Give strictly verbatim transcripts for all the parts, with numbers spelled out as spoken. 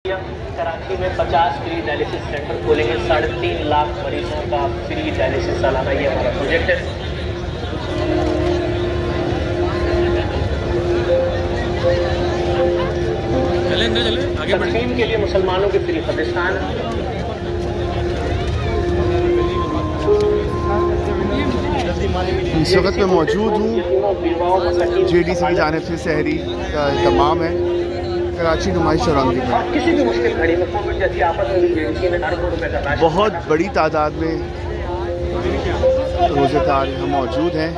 कराची में पचास free dialysis centre खोलेंगे, साढ़े तीन लाख मरीजों का फ्री डायलिसिस सालाना, ये हमारा प्रोजेक्ट है। तकसीम के लिए मुसलमानों के फ्री कब्रिस्तान। इस वक्त मैं मौजूद हूँ जे डी सी की जानिब से सहरी का तमाम है कराची नुमाइश चौरंगी में। किसी भी मुश्किल घड़ी में कोविड जैसी आफत में भी में अरबों रुपए का राशन, बहुत बड़ी तादाद में रोज़ेदार यहाँ मौजूद हैं।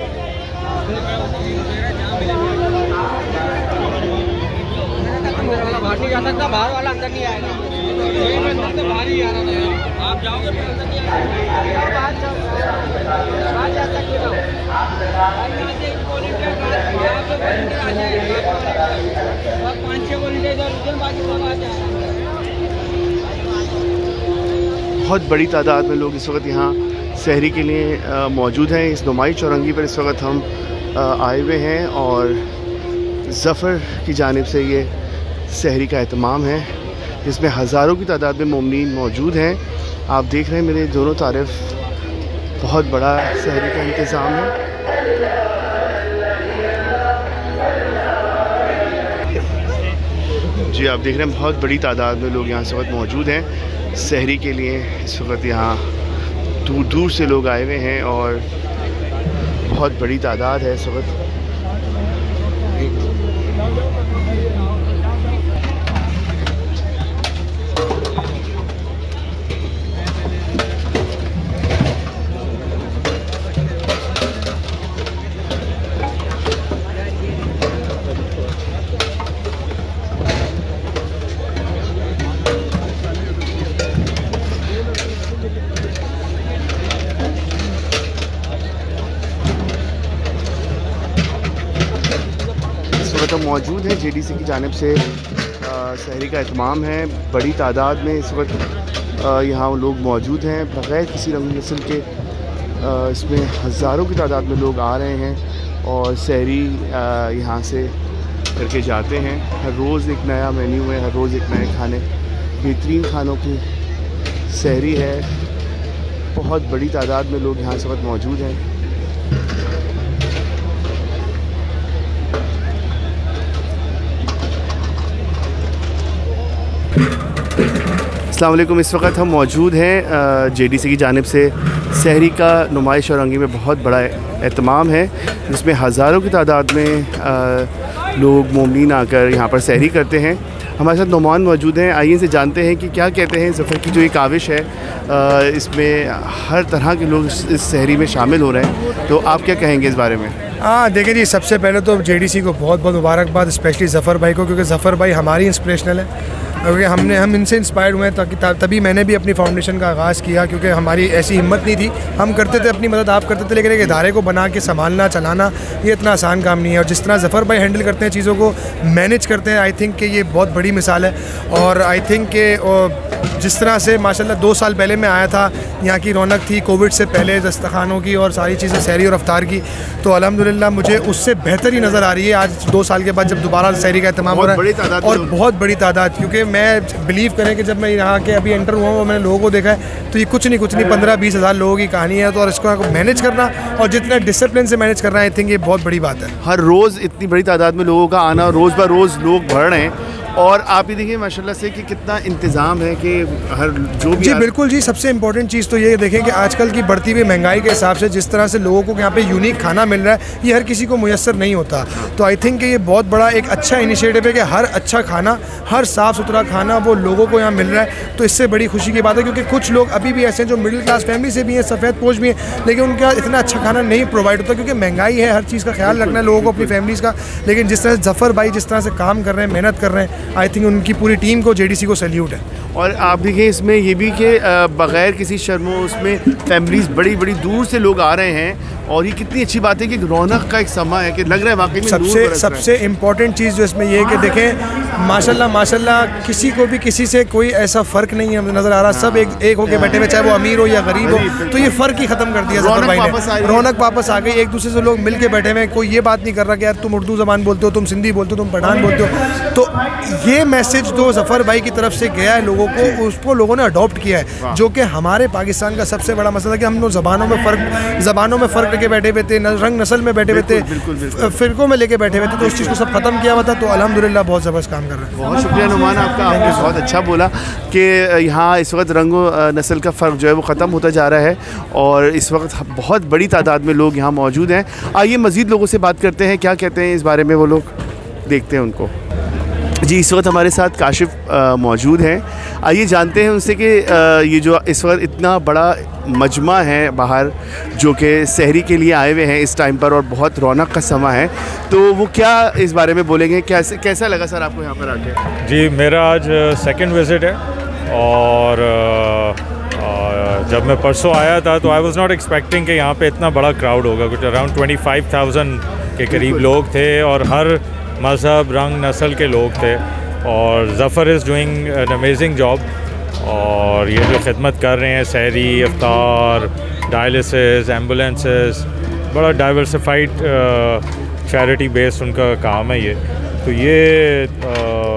बाहर नहीं जा सकता, बाहर वाला अंदर नहीं आएगा। बाहर ही आ रहा है, आप जाओगे फिर अंदर नहीं आएगा। बाहर जाओ, बाहर जा सकते हो। पाँच छः वोल्टेज और बाकी सब आ जाए। बहुत बड़ी तादाद में लोग इस वक्त यहाँ सहरी के लिए मौजूद हैं। इस नुमाइश चौरंगी पर इस वक्त हम आए हुए हैं और ज़फ़र की जानिब से ये सहरी का एहतमाम है जिसमें हज़ारों की तादाद में मोमिनीन मौजूद हैं। आप देख रहे हैं मेरे दोनों तरफ बहुत बड़ा सहरी का इंतज़ाम है। जी आप देख रहे हैं बहुत बड़ी तादाद में लोग यहाँ इस वक्त मौजूद हैं सहरी के लिए। इस वक्त यहाँ दूर दूर से लोग आए हुए हैं और बहुत बड़ी तादाद है इस वक्त। तो मौजूद है जे डी सी की जानिब से सहरी का एहतमाम है। बड़ी तादाद में इस वक्त यहाँ लोग मौजूद हैं बग़ैर किसी रंग नस्ल के। आ, इसमें हज़ारों की तादाद में लोग आ रहे हैं और सहरी यहाँ से करके जाते हैं। हर रोज़ एक नया मेन्यू है, हर रोज़ एक नए खाने, बेहतरीन खानों की सहरी है। बहुत बड़ी तादाद में लोग यहाँ इस वक्त मौजूद हैं। अस्सलाम वालेकुम। इस वक्त हम मौजूद हैं जे डी सी की जानिब से सहरी का नुमाइश चौरंगी में बहुत बड़ा एहतमाम है जिसमें हज़ारों की तादाद में आ, लोग मोमिनीन आकर यहाँ पर सहरी करते हैं। हमारे साथ नौमान मौजूद हैं, आइए से जानते हैं कि क्या कहते हैं ज़फ़र की जो ये काविश है। आ, इसमें हर तरह के लोग इस सहरी में शामिल हो रहे हैं, तो आप क्या कहेंगे इस बारे में? हाँ देखिए जी, सबसे पहले तो जे डी सी को बहुत बहुत मुबारकबाद, स्पेशली ज़फ़र भाई को, क्योंकि ज़फ़र भाई हमारी इंस्पिरेशनल है। क्योंकि हमने हम इनसे इंस्पायर्ड हुए हैं, ताकि तभी मैंने भी अपनी फाउंडेशन का आगाज़ किया, क्योंकि हमारी ऐसी हिम्मत नहीं थी। हम करते थे अपनी मदद, आप करते थे, लेकिन एक इदारे को बना के संभालना चलाना ये इतना आसान काम नहीं है। और जिस तरह ज़फ़र भाई हैंडल करते हैं, चीज़ों को मैनेज करते हैं, आई थिंक कि ये बहुत बड़ी मिसाल है। और आई थिंक कि जिस तरह से माशाल्लाह दो साल पहले मैं आया था, यहाँ की रौनक थी कोविड से पहले, दस्तखानों की और सारी चीज़ें सहरी और अफ्तार की, तो अल्हम्दुलिल्लाह मुझे उससे बेहतर ही नज़र आ रही है आज दो साल के बाद जब दोबारा सहरी का एहतमाम हो रहा है। और बहुत बड़ी तादाद, क्योंकि मैं बिलीव करें कि जब मैं यहाँ के अभी एंटर हुआ हूँ, मैंने लोगों को देखा है, तो ये कुछ नहीं कुछ नहीं पंद्रह बीस हज़ार लोगों की कहानी है। तो और इसको मैनेज करना और जितना डिसिप्लिन से मैनेज करना, आई थिंक ये बहुत बड़ी बात है। हर रोज़ इतनी बड़ी तादाद में लोगों का आना, रोज़ ब रोज़ लोग बढ़ रहे हैं और आप ही देखिए माशाल्लाह से कि कितना इंतज़ाम है कि हर जो भी जी बिल्कुल जी। सबसे इम्पोर्टेंट चीज़ तो ये देखें कि आजकल की बढ़ती हुई महंगाई के हिसाब से जिस तरह से लोगों को यहाँ पे यूनिक खाना मिल रहा है, ये हर किसी को मुयस्सर नहीं होता। तो आई थिंक कि ये बहुत बड़ा एक अच्छा इनिशिएटिव है कि हर अच्छा खाना, हर साफ़ सुथरा खाना वो लोगों को यहाँ मिल रहा है। तो इससे बड़ी खुशी की बात है, क्योंकि कुछ लोग अभी भी ऐसे हैं जो मिडिल क्लास फैमिली से भी हैं, सफ़ेद पोश भी हैं, लेकिन उनका इतना अच्छा खाना नहीं प्रोवाइड होता, क्योंकि महंगाई है, हर चीज़ का ख्याल रखना है लोगों को, अपनी फैमिलीज़ का। लेकिन जिस तरह से ज़फ़र भाई जिस तरह से काम कर रहे हैं, मेहनत कर रहे हैं, आई थिंक उनकी पूरी टीम को, जे डी सी को सैल्यूट है। और आप देखिए इसमें ये भी कि बग़ैर किसी शर्मो उसमें फैमिलीज़ बड़ी बड़ी दूर से लोग आ रहे हैं और ये कितनी अच्छी बात है कि रौनक का एक समय है कि लग रहा है वाकई में सबसे सबसे इम्पॉर्टेंट चीज़ जो इसमें ये है कि देखें माशाल्लाह माशाल्लाह किसी को भी किसी से कोई ऐसा फ़र्क नहीं है नज़र आ रहा, सब एक एक होके बैठे हुए, चाहे वो अमीर हो या गरीब हो, तो ये फ़र्क ही ख़त्म कर दिया ज़फर भाई ने। रौनक वापस आ गई, एक दूसरे से लोग मिल के बैठे हुए, कोई ये बात नहीं कर रहा कि यार तुम उर्दू ज़बान बोलते हो, तुम सिंधी बोलते हो, तुम पठान बोलते हो। तो ये मैसेज जो ज़फर भाई की तरफ से गया है लोगों को, उसको लोगों ने अडॉप्ट किया है, जो कि हमारे पाकिस्तान का सबसे बड़ा मसला है कि हम लोग ज़बानों में फ़र्क ज़बानों में फ़र्क लेके बैठे हुए थे, रंग नस्ल में बैठे हुए थे, फ़िरकों में लेके बैठे हुए थे, तो उस चीज़ को सब ख़त्म किया हुआ था। तो अल्हम्दुलिल्लाह बहुत ज़बरदस्त काम कर रहे हैं। बहुत शुक्रिया नुमान आपका, आपने बहुत अच्छा बोला कि यहाँ इस वक्त रंग नस्ल का फ़र्क जो है वो ख़त्म होता जा रहा है और इस वक्त बहुत बड़ी तादाद में लोग यहाँ मौजूद हैं। आइए मज़ीद लोगों से बात करते हैं, क्या कहते हैं इस बारे में वो लोग, देखते हैं उनको। जी, इस वक्त हमारे साथ काशिफ मौजूद हैं, आइए जानते हैं उनसे कि ये जो इस वक्त इतना बड़ा मजमा है बाहर जो कि सहरी के लिए आए हुए हैं इस टाइम पर और बहुत रौनक का समय है, तो वो क्या इस बारे में बोलेंगे, कैसे कैसा लगा सर आपको यहाँ पर आके? जी, मेरा आज सेकंड विज़िट है और आ, जब मैं परसों आया था तो आई वाज नॉट एक्सपेक्टिंग कि यहाँ पे इतना बड़ा क्राउड होगा। कुछ अराउंड ट्वेंटी फाइव थाउजेंड के करीब लोग थे और हर मज़हब रंग नस्ल के लोग थे और Zafar is doing an amazing job. और ये जो खिदमत कर रहे हैं, सहरी, इफ्तार, डायलिसिस, एम्बुलेंसेस, बड़ा डाइवर्सिफाइड चैरिटी बेस्ड उनका काम है ये। तो ये आ,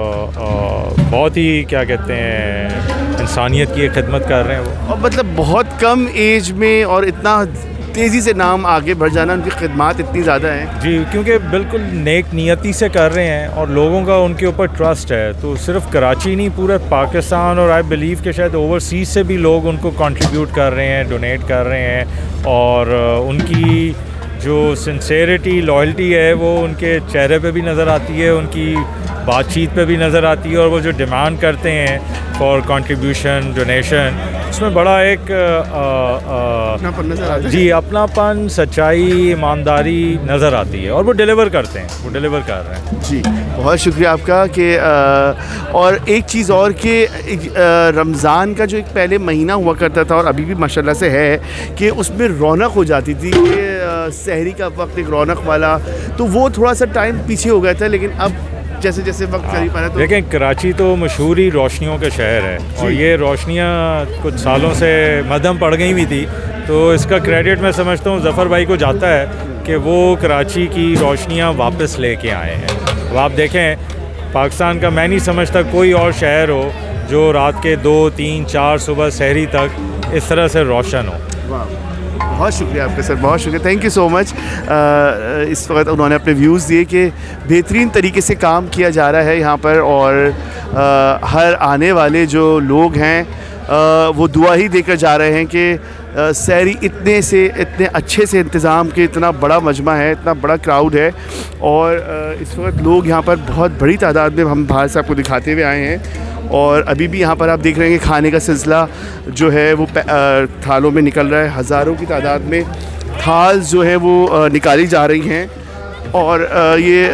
आ, बहुत ही क्या कहते हैं इंसानियत की खिदमत कर रहे हैं वो, और मतलब बहुत कम एज में और इतना तेज़ी से नाम आगे बढ़ जाना, उनकी खिदमत इतनी ज़्यादा है। जी, क्योंकि बिल्कुल नेक नियति से कर रहे हैं और लोगों का उनके ऊपर ट्रस्ट है। तो सिर्फ कराची नहीं, पूरे पाकिस्तान और आई बिलीव के शायद ओवरसीज़ से भी लोग उनको कंट्रीब्यूट कर रहे हैं, डोनेट कर रहे हैं और उनकी जो सिंसेरिटी, लॉयल्टी है वो उनके चेहरे पे भी नज़र आती है, उनकी बातचीत पे भी नज़र आती है और वो जो डिमांड करते हैं फॉर कंट्रीब्यूशन, डोनेशन, उसमें बड़ा एक आ, आ, जी अपनापन, सच्चाई, ईमानदारी नज़र आती है और वो डिलीवर करते हैं, वो डिलीवर कर रहे हैं। जी, बहुत शुक्रिया आपका कि और एक चीज़ और कि रमज़ान का जो एक पहले महीना हुआ करता था और अभी भी माशाल्लाह से है कि उसमें रौनक हो जाती थी कि सहरी का वक्त एक रौनक वाला, तो वो थोड़ा सा टाइम पीछे हो गया था, लेकिन अब जैसे जैसे वक्त करीब आ रहा है तो देखें, कराची तो मशहूर ही रोशनियों का शहर है और ये रोशनियाँ कुछ सालों से मद्धम पड़ गई हुई थी, तो इसका क्रेडिट मैं समझता हूँ ज़फ़र भाई को जाता है कि वो कराची की रोशनियाँ वापस लेके आए हैं। तो आप देखें, पाकिस्तान का मैं नहीं समझता कोई और शहर हो जो रात के दो तीन चार सुबह सहरी तक इस तरह से रोशन हो। बहुत शुक्रिया आपका सर, बहुत शुक्रिया, थैंक यू सो मच। इस वक्त उन्होंने अपने व्यूज़ दिए कि बेहतरीन तरीके से काम किया जा रहा है यहाँ पर और आ, हर आने वाले जो लोग हैं आ, वो दुआ ही देकर जा रहे हैं कि सहरी इतने से इतने अच्छे से इंतज़ाम के, इतना बड़ा मजमा है, इतना बड़ा क्राउड है और आ, इस वक्त लोग यहाँ पर बहुत बड़ी तादाद में हम बाहर से आपको दिखाते हुए आए हैं और अभी भी यहाँ पर आप देख रहे हैं कि खाने का सिलसिला जो है वो थालों में निकल रहा है। हज़ारों की तादाद में थाल जो है वो निकाली जा रही हैं और ये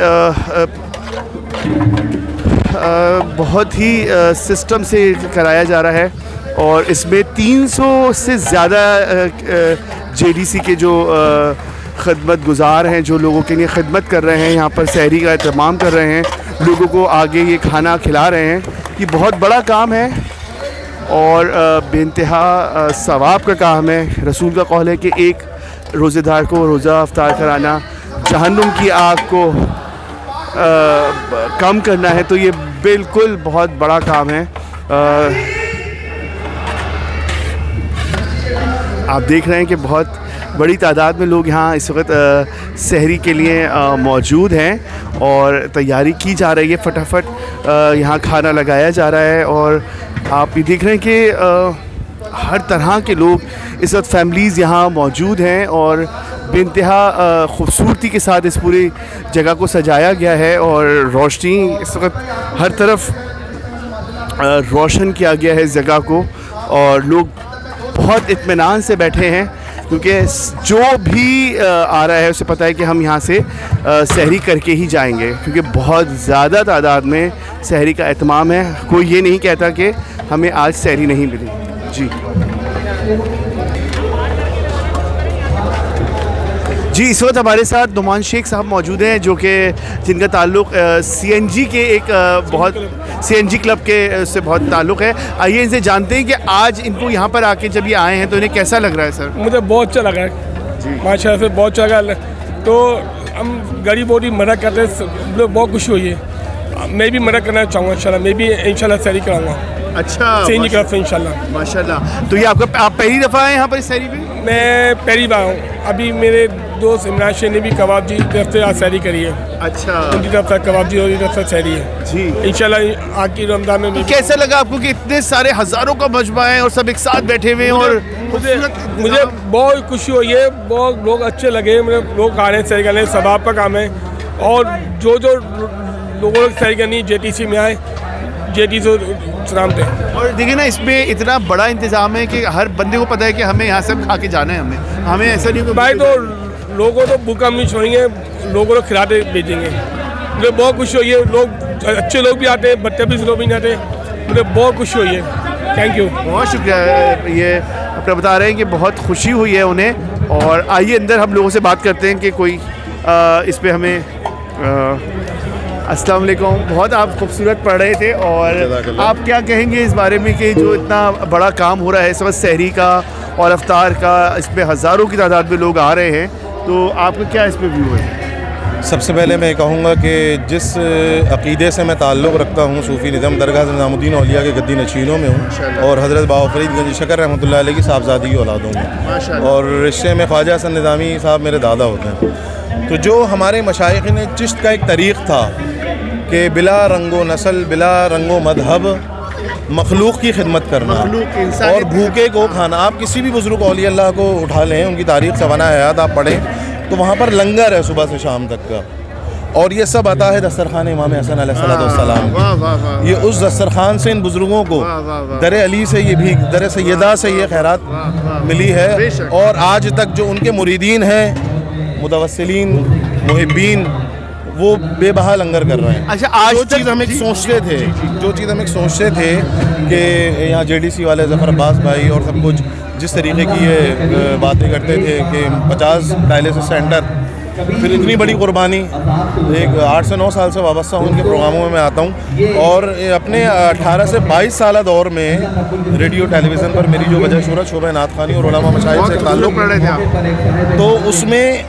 बहुत ही सिस्टम से कराया जा रहा है और इसमें तीन सौ से ज़्यादा जेडीसी के जो खिदमत गुजार हैं, जो लोगों के लिए खिदमत कर रहे हैं, यहाँ पर सहरी का एहतमाम कर रहे हैं, लोगों को आगे ये खाना खिला रहे हैं, ये बहुत बड़ा काम है और बेइंतहा सवाब का काम है। रसूल का कौल है कि एक रोज़ेदार को रोज़ा अफ्तार कराना जहन्नुम की आग को आ, कम करना है, तो ये बिल्कुल बहुत बड़ा काम है। आ, आप देख रहे हैं कि बहुत बड़ी तादाद में लोग यहाँ इस वक्त सहरी के लिए आ, मौजूद हैं और तैयारी की जा रही है, फटाफट यहाँ खाना लगाया जा रहा है और आप ये देख रहे हैं कि आ, हर तरह के लोग इस वक्त फैमिलीज़ यहाँ मौजूद हैं और बेइंतहा ख़ूबसूरती के साथ इस पूरी जगह को सजाया गया है और रोशनी इस वक्त हर तरफ रोशन किया गया है इस जगह को और लोग बहुत इत्मीनान से बैठे हैं क्योंकि जो भी आ रहा है उसे पता है कि हम यहाँ से सहरी करके ही जाएंगे, क्योंकि बहुत ज़्यादा तादाद में सहरी का एहतमाम है। कोई ये नहीं कहता कि हमें आज सहरी नहीं मिली। जी जी, इस वक्त हमारे साथ नुमान शेख साहब मौजूद हैं, जो कि जिनका ताल्लुक़ सीएनजी के एक आ, बहुत सीएनजी क्लब के से बहुत ताल्लुक़ है। आइए इनसे जानते हैं कि आज इनको यहाँ पर आके जब ये आए हैं तो इन्हें कैसा लग रहा है। सर, मुझे बहुत अच्छा लगा है माशाल्लाह से, बहुत अच्छा लगा। तो हम गरीब बहुत ही मदद करते हैं, लोग बहुत खुशी हुई है। मैं भी मदद करना चाहूँगा इंशाल्लाह, मैं भी इंशाल्लाह सहरी कराऊँगा। अच्छा, सीएनजी क्लब से इंशाल्लाह। माशाल्लाह। तो ये आपका आप पहली दफ़ा आए यहाँ पर इस सहरी पे? मैं पहली बार हूँ। अभी मेरे दोस्त इमरान शेख ने भी कबाब जी तरफ से आज सहरी करी है। अच्छा, उनकी तरफ से कबाब जी और तरफ से सहरी है जी। इंशाल्लाह आखिरी रमज़ान में। कैसा लगा आपको कि इतने सारे हज़ारों का मजमा है और सब एक साथ बैठे हुए हैं? और मुझे मुझे बहुत खुशी हुई है, बहुत लोग अच्छे लगे मुझे। लोग आ रहे हैं सहरी करने, सवाब का काम है। और जो जो लोगों को सहरी करनी जे टी सी में आए, जे टी सी सलाम थे। और देखिए ना, इसमें इतना बड़ा इंतज़ाम है कि हर बंदे को पता है कि हमें यहाँ से खा के जाना है। हमें हमें ऐसा नहीं भाई, तो लोगों को भूखा हम नहीं छोड़ेंगे, लोगों को खिलाते भेजेंगे। मुझे बहुत खुशी हुई है। लोग अच्छे लोग भी आते हैं, बदतमीज़ लोग भी नहीं आते। मुझे बहुत खुशी हुई है। थैंक यू, बहुत शुक्रिया। ये अपना बता रहे हैं कि बहुत खुशी हुई है उन्हें। और आइए अंदर हम लोगों से बात करते हैं कि कोई आ, इस पर हमें आ, अस्सलाम वालेकुम। बहुत आप खूबसूरत पढ़ रहे थे, और आप क्या कहेंगे इस बारे में कि जो इतना बड़ा काम हो रहा है इस वक्त सहरी का और अफ्तार का, इसमें हज़ारों की तादाद में लोग आ रहे हैं, तो आपका क्या इस पर व्यू है? सबसे पहले मैं कहूँगा कि जिस अक़ीदे से मैं ताल्लुक़ रखता हूँ, सूफ़ी निज़ाम दरगाह निज़ामुद्दीन औलिया के गद्दी नशीनों में हूँ, और हज़रत बाबा फ़रीद गंज शकर रहमतुल्लाह अलैह की साहबज़ादी की औलाद हूँ, और रिश्ते में ख्वाजा हसन निज़ामी साहब मेरे दादा होते हैं। तो जो हमारे मशाइख़ ने चिश्त का एक तरीक़ था कि बिला रंगो नस्ल, बिला रंगो मजहब, मखलूक की खिदमत करना और भूखे को खाना। आप किसी भी बुज़ुर्ग औलिया अल्लाह को उठा लें, उनकी तारीख़ सवाना हयात आप पढ़ें तो वहाँ पर लंगर है सुबह से शाम तक का, और ये सब आता है दस्तरखान इमाम हसन अलैहिस्सलाम। ये उस दस्तरखान से इन बुज़ुर्गों को दर अली से ये भी दर सैयदा से ये खैरात मिली है, और आज तक जो उनके मुरीदीन हैं, मुतवस्सिलीन, मुहिब्बीन, वो बेबहा लंगर कर रहे हैं। अच्छा, आज जो चीज़ हम एक सोचते थे जो चीज़ हम एक सोचते थे कि यहाँ जेडीसी वाले ज़फ़र अब्बास भाई और सब कुछ जिस तरीके की ये बातें करते थे कि पचास डायलिसिस सेंटर, फिर इतनी बड़ी कुर्बानी। एक आठ से नौ साल से वाबस्ता हूँ, उनके प्रोग्रामों में मैं आता हूँ, और अपने अठारह से बाईस साल दौर में रेडियो टेलीविज़न पर मेरी जो वजह शोहरत शोबा नात खानी और उलमा मशाइख से ताल्लुक़ रहे थे, तो उसमें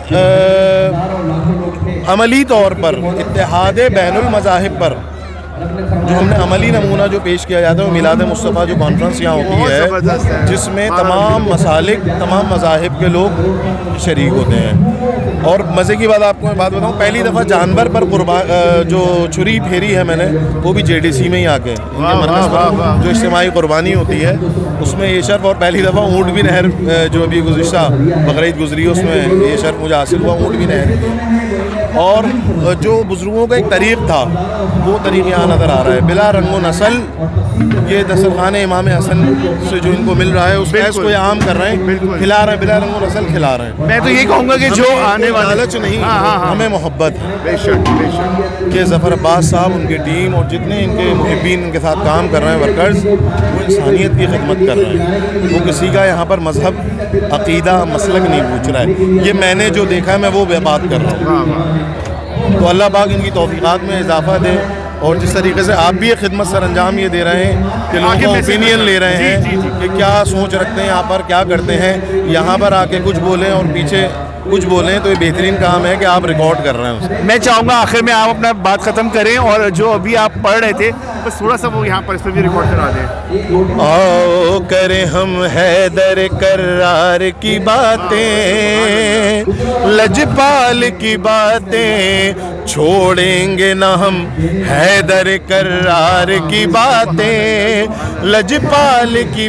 आ, अमली तौर पर इत्तेहाद बैनुल मज़ाहिब पर जो हमने अमली नमूना जो पेश किया जाता है वो मिलाद मुस्तफ़ा जो कॉन्फ्रेंस यहाँ होती है, जिसमें तमाम मसालिक, तमाम मज़ाहिब के लोग शरीक होते हैं। और मज़े की बात आपको मैं बात बताऊँ, पहली दफ़ा जानवर पर कुर्बान जो छुरी फेरी है मैंने, वो भी जेडीसी में ही आके इनके मरकज़ पर जो इज्तिमाई कुर्बानी होती है उसमें ये शर्फ, और पहली दफ़ा ऊँट भी नहर जो अभी गुज़िश्ता बकरीद गुजरी है उसमें ये शर्फ मुझे हासिल हुआ, ऊँट भी नहर। और जो बुज़ुर्गों का एक तरीक़ था वो तरीक़ यहाँ नज़र आ रहा है, बिला रंगो नस्ल। ये दस्तरखान इमाम हसन से जो इनको मिल रहा है उस फैज़ को आम कर रहे हैं, खिला रहे हैं, बिला रंगो नस्ल खिला रहे हैं। मैं तो ये कहूँगा कि जो आने वाले लालच नहीं, हमें मोहब्बत है बेशक बेशक कि ज़फ़र अब्बास साहब, उनकी टीम और जितने इनके मुहिब्बीन इनके साथ काम कर रहे हैं वर्कर्स, वो इंसानियत की खिदमत कर रहे हैं। वो किसी का यहाँ पर मज़हब, अक़ीदा, मसलक नहीं पूछ रहा है। ये मैंने जो देखा है मैं वो बात कर रहा हूँ। तो अल्लाह पाक इनकी तौफ़ीक़ात में इजाफ़ा दे, और जिस तरीके से आप भी ये खिदमत सर अंजाम ये दे रहे हैं कि लोगों का ओपिनियन ले रहे हैं कि क्या सोच रखते हैं यहाँ पर, क्या करते हैं, यहाँ पर आके कुछ बोलें और पीछे कुछ बोलें, तो ये बेहतरीन काम है कि आप रिकॉर्ड कर रहे हैं उसको। मैं चाहूँगा आखिर में आप अपना बात ख़त्म करें, और जो अभी आप पढ़ रहे थे बस थोड़ा सा वो यहाँ पर इस पर भी रिकॉर्ड करा दें। आओ करें हम हैदर करार की बातें, लजपाल की बातें, छोड़ेंगे ना हम हैदर करार की बातें, लजपाल की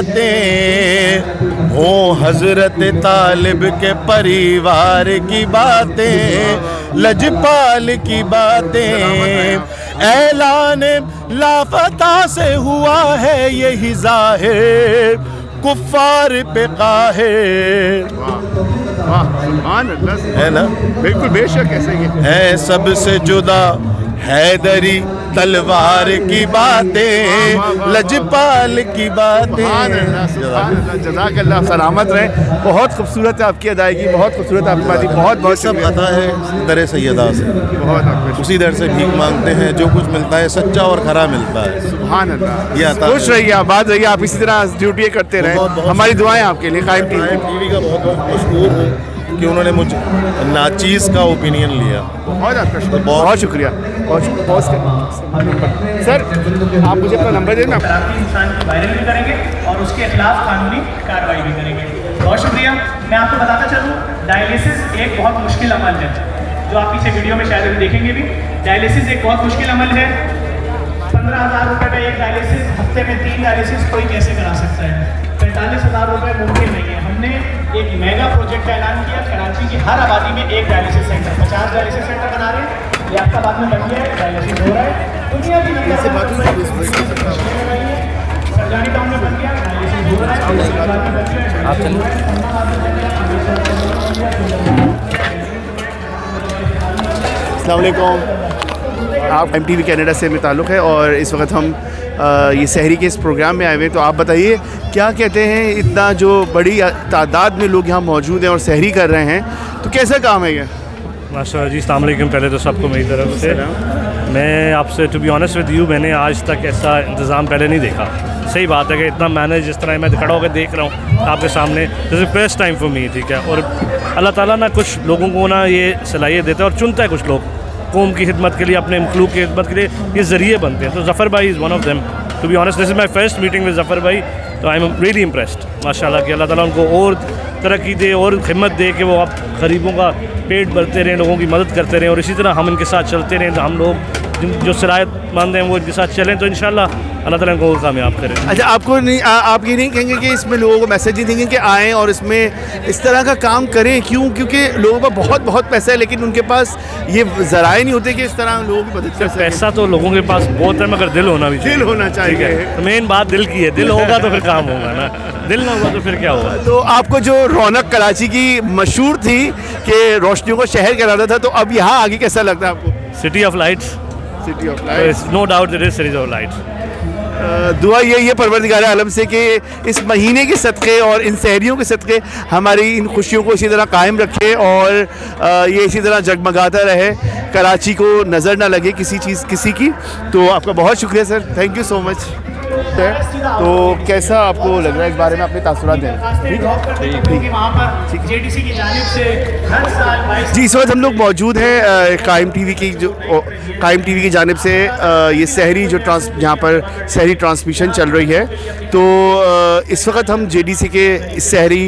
बातें, हो हजरत तालिब के परिवार की बातें, लजपाल की बातें, ऐलान लापता से हुआ है यही ज़ाहिर, कुफ़ार पे काहिर है ना, बिल्कुल बेशक ऐसे ही है सबसे जुदा हैदरी तलवार की बातें, लजपाल की बातें। जज़ाकल्लाह, सलामत रहे। बहुत खूबसूरत है आपकी अदायगी, बहुत खूबसूरत आपकी बात, बहुत बहुत सब आता है दर सैयदा से, बहुत उसी दर से भीख मांगते हैं। जो कुछ मिलता है सच्चा और खरा मिलता है। सुभान अल्लाह। ये आता खुश रहिए, आबाद रहिए, आप इसी तरह ड्यूटी करते रहें। हमारी दुआएं आपके लिए। कायम टीवी का बहुत बहुत मशहूर हूँ कि उन्होंने मुझे नाचीज़ का ओपिनियन लिया। बहुत आपका शुक्रिया, बहुत शुक्रिया। बहुत सर, आप मुझे अपना नंबर देना। इंसान की वायरल भी करेंगे और उसके खिलाफ कानूनी कार्रवाई भी करेंगे। बहुत शुक्रिया। मैं आपको बताता चलूँ, डायलिसिस एक बहुत मुश्किल अमल है, जो आप पीछे वीडियो में शायद अभी देखेंगे भी। डायलिसिस एक बहुत मुश्किल अमल है। पंद्रह हज़ार रुपये में एक डायलिसिस, हफ्ते में तीन डायलिसिस कोई कैसे करा सकता है? पैंतालीस हज़ार रुपये मुमकिन नहीं है। हमने एक मेगा प्रोजेक्ट का ऐलान किया, कराची की हर आबादी में एक डायलिसिस सेंटर, पचास डायलिसिस सेंटर बना रहे हैं। ये आपका बाद में बन गया है, डायलिसिस हो रहा है। दुनिया की सरजानी टाउन में बन गया, डायलिसिस हो रहा है। आप अस्सलाम वालेकुम। आप एम टी वी कैनेडा से में ताल्लुक़ है और इस वक्त हम आ, ये सहरी के इस प्रोग्राम में आए हुए हैं। तो आप बताइए क्या कहते हैं, इतना जो बड़ी तादाद में लोग यहाँ मौजूद हैं और सहरी कर रहे हैं, तो कैसा काम है ये? माशाल्लाह जी, अस्सलाम वालेकुम। पहले तो सबको मेरी तरफ से मैं आपसे to be honest with you, मैंने आज तक ऐसा इंतज़ाम पहले नहीं देखा। सही बात है कि इतना मैनेज जिस तरह मैं खड़ा होकर देख रहा हूँ आपके सामने, this is first time for me, ठीक है। और अल्लाह ताला ना कुछ लोगों को ना ये सलाहियत देता है और चुनता है कुछ लोग कौम की खिदमत के लिए, अपने मखलूक की खिदमत के लिए ये ज़रिए बनते हैं। तो ज़फ़र भाई is one of them. To be honest, this is my first meeting with Zafar भाई, तो आई एम रियली इम्प्रेस्ड माशाल्लाह कि अल्लाह ताला उनको और तरक्की दे और हिम्मत दे कि वो आप गरीबों का पेट भरते रहें, लोगों की मदद करते रहें और इसी तरह हम इनके साथ चलते रहें। हम लोग जो सलाहियतमंद हैं वो इनके साथ चलें, तो इंशाल्लाह अल्लाह ताला इनको और कामयाब करें। अच्छा, आपको नहीं आ, आप ये नहीं कहेंगे कि इसमें लोगों को मैसेज नहीं देंगे कि आएँ और इसमें इस तरह का काम करें? क्यों? क्योंकि लोगों का बहुत बहुत पैसा है, लेकिन उनके पास ये ज़राए नहीं होते कि इस तरह लोगों की मदद कर सकें। पैसा तो लोगों के पास बहुत है, मगर दिल होना भी चाहिए। दिल होना चाहिए, तो मेन बात दिल की है। दिल होगा तो फिर काम होगा ना, दिल ना होगा तो फिर क्या होगा। तो आपको जो रौनक कराची की मशहूर थी कि रोशनियों को शहर कहलाता था, तो अब यहाँ आगे कैसा लगता है आपको? City of lights, city of lights, no doubt that is city of lights. दुआ यही है परवरदिगार आलम से कि इस महीने के सदक़े और इन सहरियों के सदक़े हमारी इन खुशियों को इसी तरह कायम रखे और ये इसी तरह जगमगाता रहे, कराची को नज़र ना लगे किसी चीज़ किसी की। तो आपका बहुत शुक्रिया sir, thank you so much. तो कैसा आपको लग रहा है इस बारे में अपने तासुरात दें? जी, इस वक्त हम लोग मौजूद हैं कायम टीवी की जो कायम टीवी की जानिब से ये सहरी जो ट्रांस यहाँ पर सहरी ट्रांसमिशन चल रही है। तो इस वक्त हम जेडीसी के इस सहरी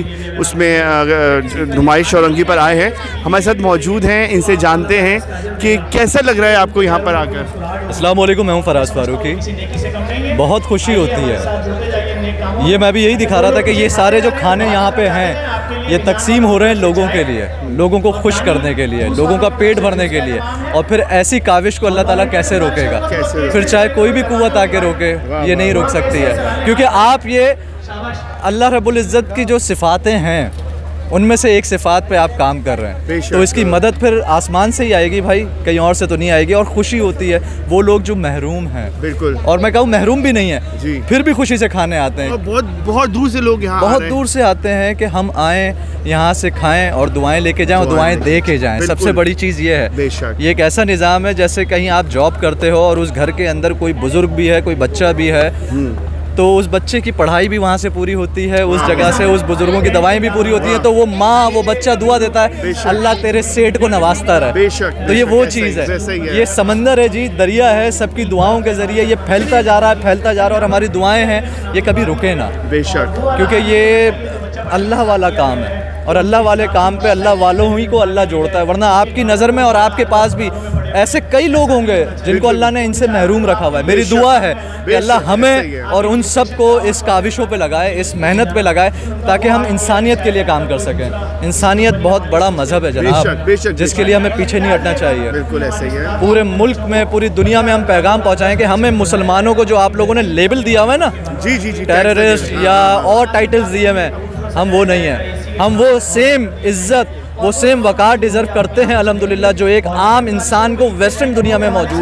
उसमें नुमाइश औरंगी पर आए हैं। हमारे साथ मौजूद हैं, इनसे जानते हैं कि कैसा लग रहा है आपको यहाँ पर आकर। अस्सलाम वालेकुम, मैं हूँ फराज फारूकी। बहुत खुशी होती है। ये मैं भी यही दिखा रहा था कि ये सारे जो खाने यहाँ पे हैं ये तकसीम हो रहे हैं लोगों के लिए, लोगों को खुश करने के लिए, लोगों का पेट भरने के लिए। और फिर ऐसी काविश को अल्लाह ताला कैसे रोकेगा? कैसे? फिर चाहे कोई भी कुव्वत आके रोके, ये नहीं रोक सकती है। क्योंकि आप ये अल्लाह रब्बुल इज़्ज़त की जो सिफ़ातें हैं उनमें से एक सिफ़ात पे आप काम कर रहे हैं, तो इसकी मदद फिर आसमान से ही आएगी भाई, कहीं और से तो नहीं आएगी। और खुशी होती है वो लोग जो महरूम हैं, बिल्कुल, और मैं कहूँ महरूम भी नहीं है, फिर भी खुशी से खाने आते हैं। बहुत बहुत दूर से लोग यहाँ बहुत दूर से आते हैं कि हम आएँ यहाँ से खाएं और दुआएं लेके जाएं और दुआएं दे के जाएं। सबसे बड़ी चीज़ ये है, ये एक ऐसा निज़ाम है जैसे कहीं आप जॉब करते हो और उस घर के अंदर कोई बुज़ुर्ग भी है, कोई बच्चा भी है, तो उस बच्चे की पढ़ाई भी वहाँ से पूरी होती है, उस जगह से उस बुजुर्गों की दवाएं भी पूरी होती हैं। तो वो माँ वो बच्चा दुआ देता है, अल्लाह तेरे सेठ को नवाजता रहे। तो ये वो चीज़ है, ये समंदर है जी, दरिया है, सबकी दुआओं के ज़रिए ये फैलता जा रहा है, फैलता जा रहा है। और हमारी दुआएं हैं ये कभी रुके ना, बेशक, क्योंकि ये अल्लाह वाला काम है और अल्लाह वाले काम पे अल्लाह वालों ही को अल्लाह जोड़ता है। वरना आपकी नज़र में और आपके पास भी ऐसे कई लोग होंगे जिनको अल्लाह ने इनसे महरूम रखा हुआ है। मेरी दुआ है कि अल्लाह हमें और उन सब को इस काविशों पे लगाए, इस मेहनत पे लगाए, ताकि हम इंसानियत के लिए काम कर सकें। इंसानियत बहुत बड़ा मजहब है जनाब, जिसके लिए हमें पीछे नहीं हटना चाहिए। बिल्कुल ऐसे ही है। पूरे मुल्क में, पूरी दुनिया में हम पैगाम पहुँचाएँ कि हमें मुसलमानों को जो आप लोगों ने लेबल दिया हुआ है ना, जी जी जी, टेररिस्ट या और टाइटल्स दिए हुए हैं, हम वो नहीं हैं। हम वो सेम इज़्ज़त, वो सेम वक़ार डिज़र्व करते हैं अल्हम्दुलिल्लाह, जो एक आम इंसान को वेस्टर्न दुनिया में मौजूद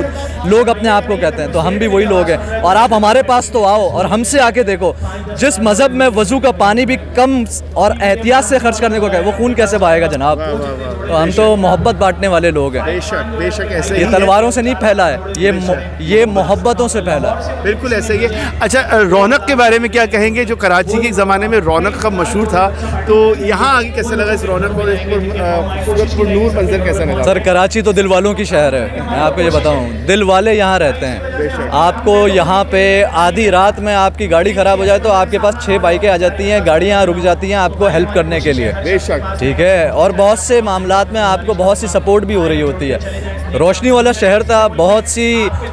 लोग अपने आप को कहते हैं, तो हम भी वही लोग हैं। और आप हमारे पास तो आओ और हमसे आके देखो, जिस मज़हब में वज़ू का पानी भी कम और एहतियात से खर्च करने को कहे, वो खून कैसे बहाएगा जनाब। तो हम तो मोहब्बत बांटने वाले लोग हैं। बेशक बेशक ऐसे ये तलवारों से नहीं फैला है, ये ये मोहब्बतों से फैला है। बिल्कुल ऐसे ही है। अच्छा, रौनक के बारे में क्या कहेंगे? जो कराची के ज़माने में रौनक का मशहूर था, तो यहाँ आगे कैसे लगा इस रौनक और इस नूर मंजर कैसा लगा? सर, कराची तो दिल वालों की शहर है। मैं आपको ये बताऊँ, दिल वाले यहाँ रहते हैं। आपको यहाँ पे आधी रात में आपकी गाड़ी ख़राब हो जाए तो आपके पास छः बाइकें आ जाती हैं, गाड़ियाँ रुक जाती हैं आपको हेल्प करने के लिए। बेशक, ठीक है। और बहुत से मामलात में आपको बहुत सी सपोर्ट भी हो रही होती है। रोशनी वाला शहर था, बहुत सी,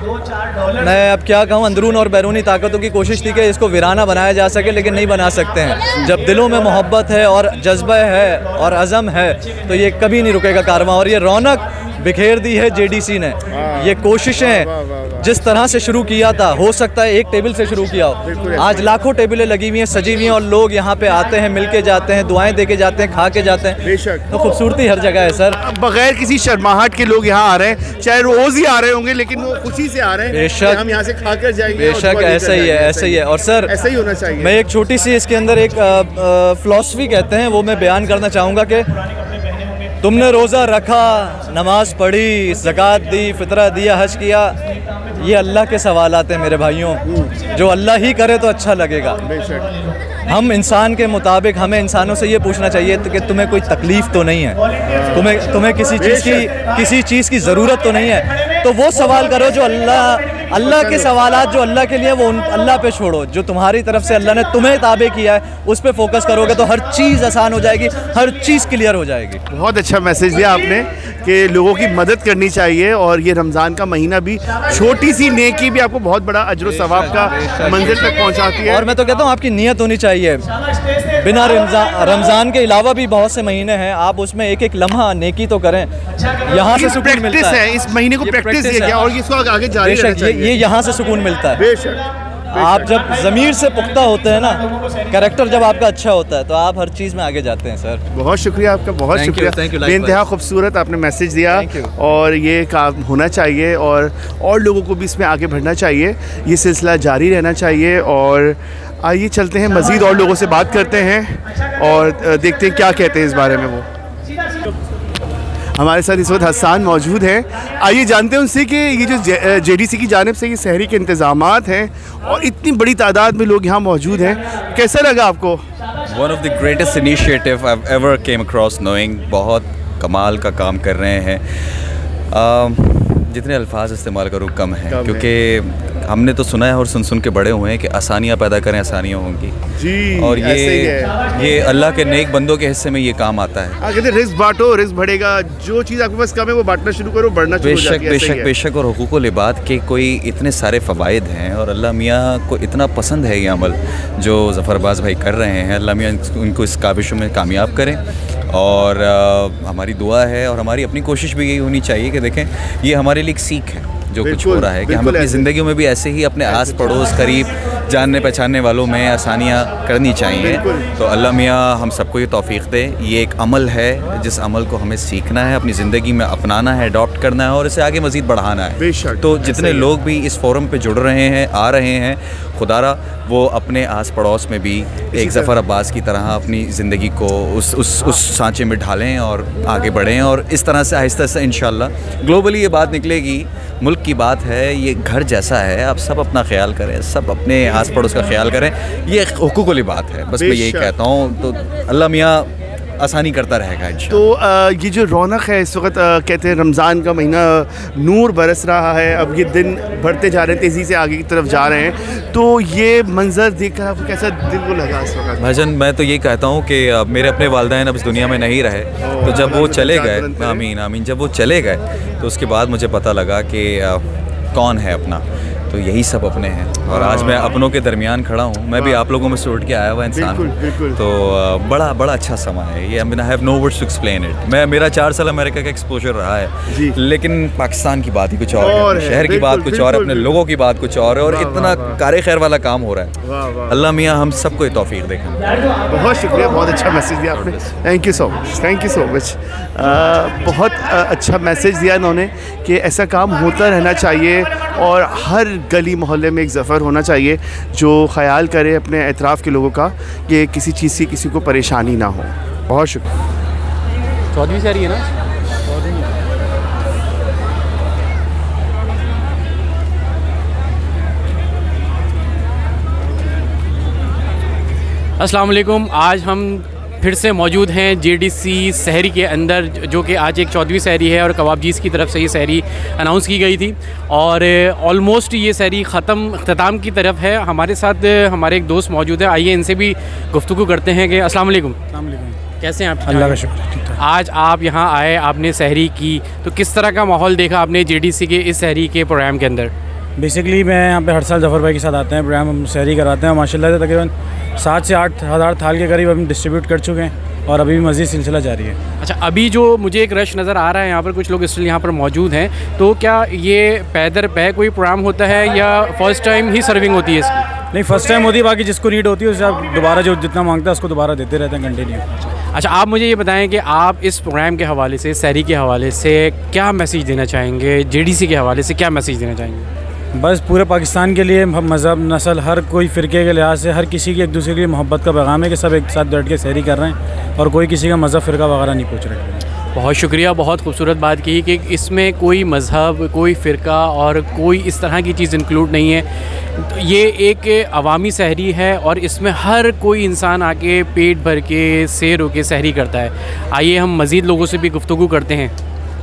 मैं अब क्या कहूँ, अंदरून और बैरूनी ताकतों की कोशिश थी कि इसको वीराना बनाया जा सके, लेकिन नहीं बना सकते हैं। जब दिलों में मोहब्बत है और जज्बा है और अज़म है तो ये कभी नहीं रुकेगा कारवां। और ये रौनक बिखेर दी है जेडीसी ने। ये कोशिशें जिस तरह से शुरू किया था, हो सकता है एक टेबल से शुरू किया हो, आज लाखों टेबलें लगी हुई हैं, सजी हुई हैं, और लोग यहाँ पे आते हैं, मिल के जाते हैं, दुआएं दे के जाते हैं, खा के जाते हैं। बेशक, तो खूबसूरती हर जगह है सर। बगैर किसी शर्माहट के लोग यहाँ आ रहे हैं, चाहे रोज ही आ रहे होंगे, लेकिन वो खुशी से आ रहे हैं। बेशक, हम यहाँ से खा कर जाएंगे। बेशक, ऐसा ही है, ऐसा ही है। और सर, ऐसा ही होना चाहिए। मैं एक छोटी सी इसके अंदर एक फिलॉसफी कहते हैं, वो मैं बयान करना चाहूँगा कि तुमने रोज़ा रखा, नमाज पढ़ी, ज़कात दी, फितरा दिया, हज किया, ये अल्लाह के सवालात हैं मेरे भाइयों। जो अल्लाह ही करे तो अच्छा लगेगा। हम इंसान के मुताबिक, हमें इंसानों से ये पूछना चाहिए कि तुम्हें कोई तकलीफ़ तो नहीं है, तुम्हें तुम्हें किसी चीज़ की किसी चीज़ की ज़रूरत तो नहीं है, तो वो सवाल करो जो अल्लाह अल्लाह के सवालात जो अल्लाह के लिए, वो अल्लाह पे छोड़ो। जो तुम्हारी तरफ से अल्लाह ने तुम्हें ताबे किया है, उस पे फोकस करोगे तो हर चीज़ आसान हो जाएगी, हर चीज़ क्लियर हो जाएगी। बहुत अच्छा मैसेज दिया आपने कि लोगों की मदद करनी चाहिए, और ये रमज़ान का महीना भी छोटी सी नेकी भी आपको बहुत बड़ा अजर सवाब का मंजिल तक पहुँचाती है। और मैं तो कहता हूँ आपकी नीयत होनी चाहिए। बिना रमज़ान के अलावा भी बहुत से महीने हैं, आप उसमें एक एक लम्हा नेकी तो करें। यहाँ से सुकून मिलता है। इस महीने को प्रैक्टिस है क्या, और इसको आगे जारी रखना चाहिए। ये यहाँ से सुकून मिलता है। बेशक, आप जब ज़मीर से पुख्ता होते हैं ना, कैरेक्टर जब आपका अच्छा होता है, तो आप हर चीज़ में आगे जाते हैं सर। बहुत शुक्रिया आपका, बहुत शुक्रिया। बेइंतहा खूबसूरत आपने मैसेज दिया, और ये काम होना चाहिए, और और लोगों को भी इसमें आगे बढ़ना चाहिए, ये सिलसिला जारी रहना चाहिए। और आइए चलते हैं, मज़ीद और लोगों से बात करते हैं और देखते हैं क्या कहते हैं इस बारे में वो। हमारे साथ इस वक्त हसन मौजूद हैं। आइए जानते हैं उनसे कि ये जो जेडीसी की जानिब से ये सहरी के इंतज़ामात हैं और इतनी बड़ी तादाद में लोग यहाँ मौजूद हैं, कैसा लगा आपको? One of the greatest initiative I have ever came across knowing. बहुत कमाल का काम कर रहे हैं। uh, जितने अल्फाज इस्तेमाल करूँ कम है, क्योंकि हमने तो सुना है और सुन सुन के बड़े हुए हैं कि आसानियाँ पैदा करें, आसानियाँ होंगी जी। और ये ये अल्लाह के नेक बंदों के हिस्से में ये काम आता है। कहते रिस्क बांटो, रिस्क बढ़ेगा। जो चीज़ आपके पास कम है वो बांटना शुरू करो, बढ़ना शुरू हो जाती है। बेशक बेशक। और हुकूकुल इबाद के कोई इतने सारे फ़वाइद हैं, और अल्लाह मियाँ को इतना पसंद है ये अमल जो ज़फ़रबाज भाई कर रहे हैं। अल्लाह मियाँ उनको इस काविशों में कामयाब करें, और आ, हमारी दुआ है, और हमारी अपनी कोशिश भी यही होनी चाहिए कि देखें ये हमारे लिए एक सीख है जो कुछ हो रहा है, कि हम अपनी ज़िंदगी में भी ऐसे ही अपने आस पड़ोस करीब जानने पहचानने वालों में आसानियाँ करनी चाहिए। तो अल्लाह मियाँ हम सबको ये तौफीक दे। ये एक अमल है जिस अमल को हमें सीखना है, अपनी ज़िंदगी में अपनाना है, अडॉप्ट करना है, और इसे आगे मज़ीद बढ़ाना है। तो जितने लोग भी इस फोरम पे जुड़ रहे हैं, आ रहे हैं, खुदारा वो अपने आस पड़ोस में भी एक ज़फ़र अब्बास की तरह अपनी ज़िंदगी को उस उस उस सांचे में ढालें और आगे बढ़ें, और इस तरह से आहिस्ता आहिस्ता इंशाअल्लाह ग्लोबली ये बात निकलेगी। मुल्क की बात है, ये घर जैसा है, आप सब अपना ख्याल करें, सब अपने आस पड़ोस का ख्याल करें। ये हुकूकुल बात है, बस मैं यही कहता हूँ। तो अल्लाह मियाँ आसानी करता रहेगा। तो आ, ये जो रौनक है इस वक्त, कहते हैं रमज़ान का महीना, नूर बरस रहा है, अब ये दिन बढ़ते जा रहे हैं, तेज़ी से आगे की तरफ जा रहे हैं, तो ये मंजर देखकर आपको कैसा दिल को लगा इस वक्त? भाईजान, मैं तो ये कहता हूँ कि मेरे अपने वालिदैन अब इस दुनिया में नहीं रहे, तो जब वो चले गए, आमीन आमीन, जब वो चले गए तो उसके बाद मुझे पता लगा कि कौन है अपना। तो यही सब अपने हैं, और आज मैं अपनों के दरमियान खड़ा हूँ। मैं भी आप लोगों में से उठ के आया हुआ इंसान हूँ। तो बड़ा बड़ा अच्छा समय है ये। I have no words to explain it. मैं मेरा चार साल अमेरिका का एक्सपोजर रहा है, लेकिन पाकिस्तान की बात ही कुछ और, और है, शहर की बात कुछ और, अपने लोगों की बात कुछ और है, और इतना कारे खैर वाला काम हो रहा है। अल्लाह मियाँ हम सबको ये तौफीक देखें। बहुत शुक्रिया, बहुत अच्छा मैसेज दिया आपने। Thank you so much, thank you so much. बहुत अच्छा मैसेज दिया इन्होंने कि ऐसा काम होता रहना चाहिए। और हर गली मोहल्ले में एक ज़फ़र होना चाहिए जो ख्याल करे अपने एतराफ़ के लोगों का कि किसी चीज़ की किसी को परेशानी ना हो। बहुत शुक्रिया। चौदहवीं सहरी है ना? अस्सलाम वालेकुम। आज हम फिर से मौजूद हैं जेडीसी सहरी के अंदर, जो कि आज एक चौदहवीं सहरी है और कबाबजीज़ की तरफ से ये सहरी अनाउंस की गई थी और ऑलमोस्ट ये सहरी ख़त्म अख्ताम की तरफ है। हमारे साथ हमारे एक दोस्त मौजूद है, आइए इनसे भी गुफ्तगू करते हैं कि अस्सलाम वालेकुम। कैसे हैं आप? अल्लाह का शुक्र, ठीक ठाक। आज आप यहाँ आए, आपने सहरी की, तो किस तरह का माहौल देखा आपने जेडीसी के इस सहरी के प्रोग्राम के अंदर? बेसिकली मैं यहाँ पे हर साल ज़फ़र भाई के साथ आते हैं, प्रोग्राम हम सहरी कराते हैं। माशाल्लाह से तकरीबन सात से आठ हज़ार थाल के करीब हम डिस्ट्रीब्यूट कर चुके हैं और अभी भी मज़ीद सिलसिला जारी है। अच्छा, अभी जो मुझे एक रश नज़र आ रहा है यहाँ पर, कुछ लोग इसलिए यहाँ पर मौजूद हैं, तो क्या ये पैदर पै कोई प्रोग्राम होता है या फ़र्स्ट टाइम ही सर्विंग होती है इसकी? नहीं, फ़र्स्ट टाइम होती है, बाकी जिसको नीड होती है उससे आप दोबारा जो जितना मांगता है उसको दोबारा देते रहते हैं कंटिन्यू। अच्छा, आप मुझे ये बताएं कि आप इस प्रोग्राम के हवाले से, सहरी के हवाले से क्या मैसेज देना चाहेंगे? जेडीसी के हवाले से क्या मैसेज देना चाहेंगे? बस पूरे पाकिस्तान के लिए मज़हब, नस्ल, हर कोई फ़िरके के लिहाज से हर किसी की एक दूसरे के लिए मोहब्बत का पैगाम है कि सब एक साथ बैठ के सहरी कर रहे हैं और कोई किसी का मज़हब, फ़िरका वगैरह नहीं पूछ रहे। बहुत शुक्रिया, बहुत खूबसूरत बात की कि इसमें कोई मज़हब, कोई फ़िरका और कोई इस तरह की चीज़ इंक्लूड नहीं है। तो ये एक अवामी सहरी है और इसमें हर कोई इंसान आके पेट भर के सैर होके सहरी करता है। आइए हम मज़ीद लोगों से भी गुफ्तगू करते हैं।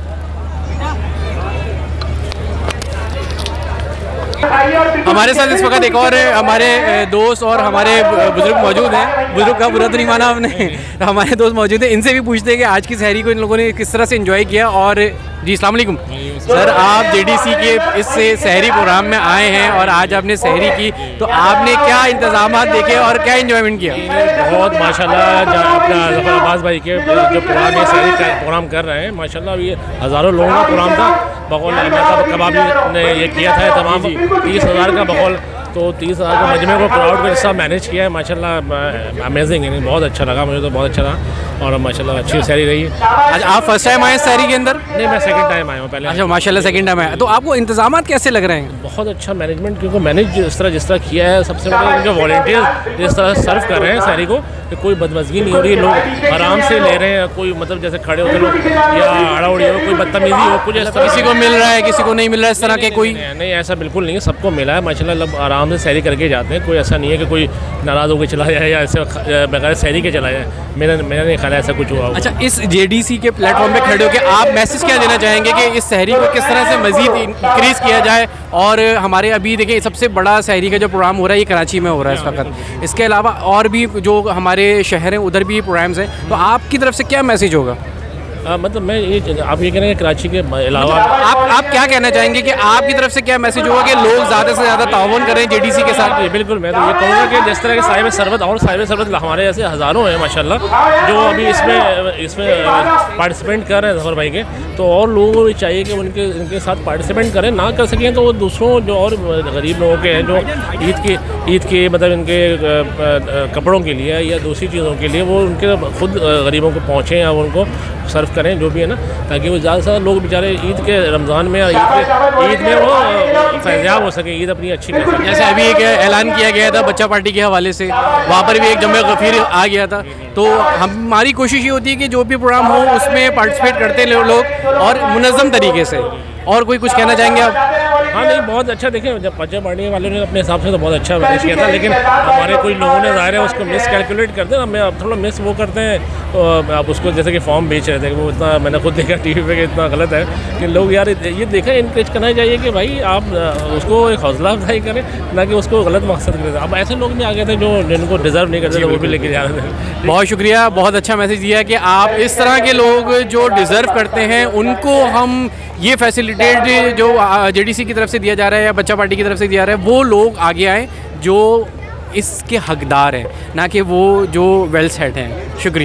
हमारे साथ इस वक्त एक और हमारे दोस्त और हमारे बुजुर्ग मौजूद हैं। बुजुर्ग का बुरा तो नहीं माना आपने, हमारे दोस्त मौजूद हैं, इनसे भी पूछते हैं कि आज की सहरी को इन लोगों ने किस तरह से एंजॉय किया। और जी अस्सलाम वालेकुम सर, आप जेडीसी के इस सहरी प्रोग्राम में आए हैं और आज आपने सहरी की, तो आपने क्या इंतजामात देखे और क्या एंजॉयमेंट किया? बहुत माशाल्लाह अपना ज़फ़र अब्बास भाई के जो प्रोग्राम है सहरी का प्रोग्राम कर रहे हैं, माशाल्लाह ये हज़ारों लोगों का प्रोग्राम था। बकौल कबाब ने ये किया था तमाम तीस हज़ार का बकौल, तो तीस हज़ार के मजमे को क्राउड के हिस्सा मैनेज किया है। माशाल्लाह अमेजिंग है, बहुत अच्छा लगा मुझे, तो बहुत अच्छा लगा और माशाल्लाह अच्छी सहरी रही है। आज आप फर्स्ट टाइम आए सहरी के अंदर? नहीं, मैं सेकंड टाइम आया हूँ पहले। अच्छा, माशाल्लाह सेकंड टाइम आया, तो आपको इंतजामात कैसे लग रहे हैं? बहुत अच्छा मैनेजमेंट, क्योंकि मैनेज जिस तरह जिस तरह किया है, सबसे बड़ा इनके वॉलंटियर जिस तरह सर्व कर रहे हैं सहरी को, कि कोई बदमज़गी नहीं हो रही है, लोग आराम से ले रहे हैं, कोई मतलब जैसे खड़े होते लोग या अड़ा उड़ी हो, कोई बदतमीज़ी हो, कुछ इस तरह किसी को मिल रहा है किसी को नहीं मिल रहा है, इस तरह के कोई नहीं, ऐसा बिल्कुल नहीं है, सबको मिला है माशाल्लाह। लोग आराम से सहरी करके जाते हैं, कोई ऐसा नहीं है कि कोई नाराज़ होकर चला जाए या ऐसे बगैर सहरी के चला जाए। मेरा मेरा नहीं ख्याल ऐसा कुछ हुआ। अच्छा, इस जेडीसी के प्लेटफॉर्म पे खड़े होकर आप मैसेज क्या देना चाहेंगे कि इस सहरी को किस तरह से मज़ीद इंक्रीज़ किया जाए? और हमारे अभी देखिए सबसे बड़ा सहरी का जो प्रोग्राम हो रहा है ये कराची में हो रहा है इस वक्त, इसके अलावा और भी जो हमारे शहर हैं उधर भी प्रोग्राम्स हैं, तो आपकी तरफ से क्या मैसेज होगा? आ, मतलब मैं ये आप ये कह रहे हैं कराची के अलावा आप आप क्या कहना चाहेंगे कि आपकी तरफ से क्या मैसेज होगा कि लोग ज़्यादा से ज़्यादा ताउन करें जेडीसी के साथ? ये बिल्कुल, मैं तो ये कहूँगा कि जिस तरह के साहिब सरबत और साहिब सरबत हमारे ऐसे हज़ारों हैं माशाल्लाह जो अभी इसमें इसमें पार्टिसिपेंट कर रहे हैं ज़फ़र भाई के, तो और लोगों को भी चाहिए कि उनके उनके साथ पार्टिसिपेंट करें। ना कर सकें तो वो दूसरों जो और गरीब लोगों के हैं जो ईद के ईद के मतलब इनके कपड़ों के लिए या दूसरी चीज़ों के लिए, वो उनके खुद गरीबों को पहुँचें या उनको सर्व करें जो भी है ना, ताकि वो ज़्यादा से ज़्यादा लोग बेचारे ईद के रमज़ान में या ईद के ईद में वो फैज़याब हो सके, ईद अपनी अच्छी कर सकें। जैसे अभी एक ऐलान किया गया था बच्चा पार्टी के हवाले से, वहाँ पर भी एक जमे गफ़ीर आ गया था, तो हमारी कोशिश ये होती है कि जो भी प्रोग्राम हो उसमें पार्टिसिपेट करते लोग और मुनज़्ज़म तरीके से। और कोई कुछ कहना चाहेंगे आप? हाँ नहीं, बहुत अच्छा, देखें जब बच्चा पार्टी वालों ने अपने हिसाब से तो बहुत अच्छा मैनेज किया था, लेकिन हमारे कोई लोगों ने ज़ाहिर है उसको मिस कैलकुलेट करते हैं, हमें अब थोड़ा मिस वो करते हैं, तो आप उसको जैसे कि फॉर्म बेच रहे थे, वो इतना मैंने खुद देखा टीवी पे कि इतना गलत है कि लोग यार ये देखा इनकरेज करना चाहिए कि भाई आप उसको एक हौसला अफजाई करें, ना कि उसको गलत मकसद करें। अब ऐसे लोग भी आ गए थे जो जिनको डिज़र्व नहीं करते थे, वो भी लेके जा रहे थे। बहुत शुक्रिया, बहुत अच्छा मैसेज दिया कि आप इस तरह के लोग जो डिज़र्व करते हैं उनको हम ये फैसिलिटेट जो जेडीसी की तरफ से दिया जा रहा है या बच्चा पार्टी की तरफ से दिया जा रहा है, वो लोग आगे आएँ जो इसके हकदार हैं, ना कि वो जो वेल सेट हैं। शुक्रिया।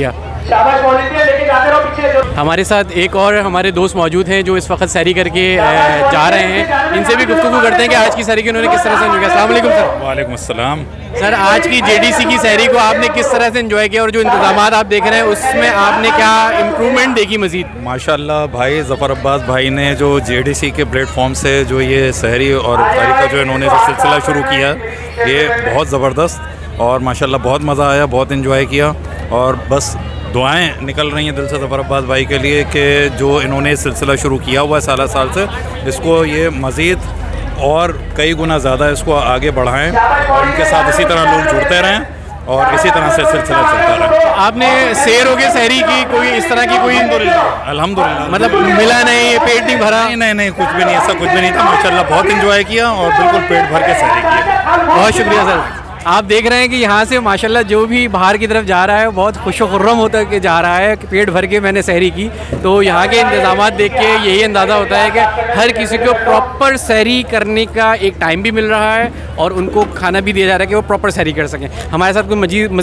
हमारे साथ एक और हमारे दोस्त मौजूद हैं जो इस वक्त सैरी करके जा रहे हैं। इनसे भी गुफ्तगू करते हैं कि आज की सैरी की उन्होंने किस तरह से एंजॉय किया। अस्सलाम वालेकुम सर। वालेकुम अस्सलाम। सर, आज की जेडीसी की सैरी को आपने किस तरह से एंजॉय किया और जो इंतजाम आप देख रहे हैं उसमें आपने क्या इम्प्रूवमेंट देखी मजीद? माशाल्लाह भाई ज़फ़र अब्बास भाई ने जो जेडीसी के प्लेटफॉर्म से जो ये सहरी और इफ्तारी का जो इन्होंने जो सिलसिला शुरू किया ये बहुत ज़बरदस्त और माशाल्लाह बहुत मज़ा आया, बहुत इन्जॉय किया और बस दुआएं निकल रही हैं दिल से ज़फ़र अब्बास भाई के लिए कि जो इन्होंने सिलसिला शुरू किया हुआ है साल साल से, इसको ये मज़ीद और कई गुना ज़्यादा इसको आगे बढ़ाएं और उनके साथ इसी तरह लोग जुड़ते रहें और इसी तरह से सिलसिला चलता रहे। आपने सैर हो गए सहरी की कोई इस तरह की कोई अल्हम्दुलिल्लाह मतलब मिला नहीं, पेट नहीं भरा? नहीं नहीं नहीं कुछ भी नहीं, ऐसा कुछ भी नहीं था। माशाल्लाह बहुत इंजॉय किया और बिल्कुल पेट भर के सहरी किया। बहुत शुक्रिया सर। आप देख रहे हैं कि यहाँ से माशाल्लाह जो भी बाहर की तरफ जा रहा है बहुत खुशो-खुर्रम होता के जा रहा है कि पेट भर के मैंने सहरी की। तो यहाँ के इंतज़ाम देख के यही अंदाज़ा होता है कि हर किसी को प्रॉपर सहरी करने का एक टाइम भी मिल रहा है और उनको खाना भी दिया जा रहा है कि वो प्रॉपर सहरी कर सकें। हमारे साथ कोई मजीद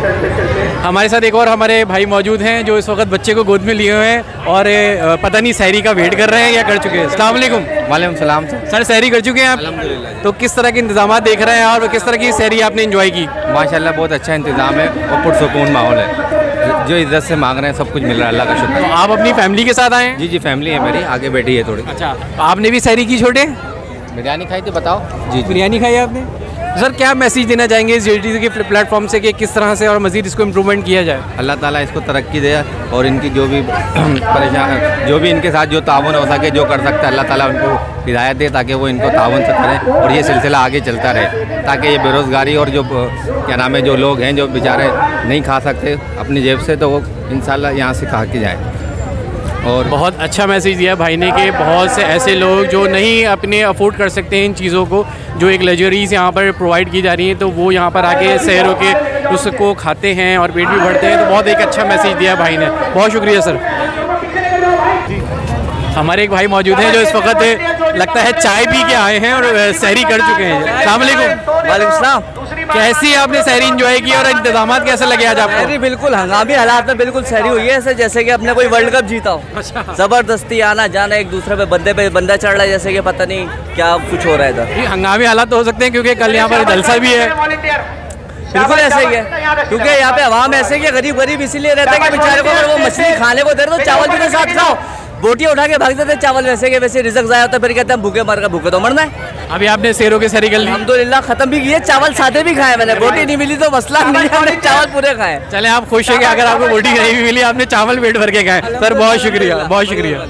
मजीद हमारे साथ एक और हमारे भाई मौजूद हैं जो इस वक्त बच्चे को गोद में लिए हुए हैं और पता नहीं सहरी का वेट कर रहे हैं या कर चुके हैं। अस्सलाम वालेकुम। वालेकुम सलाम। सर, सहरी कर चुके हैं आप? अल्हम्दुलिल्लाह। तो किस तरह के इंतज़ाम देख रहे हैं और किस तरह की सहरी आपने एंजॉय की? माशाल्लाह बहुत अच्छा इंतज़ाम है और पुरसुकून माहौल है। जो इज्जत से मांग रहे हैं सब कुछ मिल रहा है, अल्लाह का शुक्र। तो आप अपनी फैमिली के साथ आए हैं? जी जी फैमिली है मेरी, आगे बैठी है थोड़ी। अच्छा, आपने भी सहरी की छोटे? बिरयानी खाई थी, बताओ। जी बिरयानी खाई आपने? सर, क्या मैसेज देना चाहेंगे इस जेडीसी के प्लेटफॉर्म से कि किस तरह से और मज़ीद इसको इम्प्रूवमेंट किया जाए? अल्लाह ताला इसको तरक्की दे और इनकी जो भी परेशान जो भी इनके साथ जो ताउन हो सके जो कर सकता है अल्लाह ताला उनको हिदायत दे ताकि वो इनको ताउन से करें और ये सिलसिला आगे चलता रहे ताकि ये बेरोज़गारी और जो क्या नाम है जो लोग हैं जो बेचारे नहीं खा सकते अपनी जेब से तो वो इंशाल्लाह यहाँ से खा के जाएँ। और बहुत अच्छा मैसेज दिया भाई ने कि बहुत से ऐसे लोग जो नहीं अपने अफोर्ड कर सकते हैं इन चीज़ों को, जो एक लग्जरीज़ यहाँ पर प्रोवाइड की जा रही हैं, तो वो यहाँ पर आके सैर होके उसको खाते हैं और पेट भी भरते हैं। तो बहुत एक अच्छा मैसेज दिया भाई ने, बहुत शुक्रिया सर। हमारे एक भाई मौजूद हैं जो इस वक्त लगता है चाय पी के आए हैं और सहरी कर चुके हैं। अस्सलाम वालेकुम। वालेकुम सलाम। कैसी आपने सहरी एंजॉय की और इंतजाम कैसे लगे आज आपको? सहरी बिल्कुल हंगामी हालात में बिल्कुल सहरी हुई है, ऐसे जैसे कि अपने कोई वर्ल्ड कप जीता हो। जबरदस्ती आना जाना एक दूसरे पे बंदे पे बंदा चढ़ रहा है जैसे कि पता नहीं क्या कुछ हो रहा है इधर। हंगामी हालात तो हो सकते हैं क्योंकि कल यहाँ पर जलसा भी है। बिल्कुल ऐसे ही है क्योंकि यहाँ पे आवाम ऐसे ही गरीब गरीब इसीलिए रहता है कि बेचारे को अगर वो मछली खाने को दे रहे तो चावल भी तो साथ खाओ, बोटियाँ उठा के भाग जाते चावल वैसे के वैसे रिजक जाया होता है, फिर कहते हैं भूखे मर का भूखे तो मरना है। अभी आपने शेरों के सहरी कर ली? अल्हम्दुलिल्लाह खत्म भी किए, चावल सादे भी खाए मैंने, बोटी नहीं मिली तो मसला नहीं है, हमने चावल पूरे खाए। चले आप खुश हैं कि अगर आपको बोटी नहीं भी मिली आपने चावल पेट भर के खाए। सर बहुत शुक्रिया, बहुत शुक्रिया।